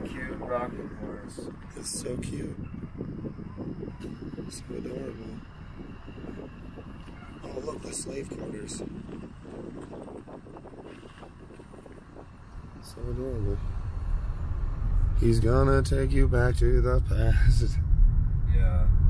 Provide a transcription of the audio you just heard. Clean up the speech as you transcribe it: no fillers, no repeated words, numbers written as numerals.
cute rocking horse. It's so cute. So adorable. Oh, look, the slave quarters. So adorable. He's gonna take you back to the past. Yeah.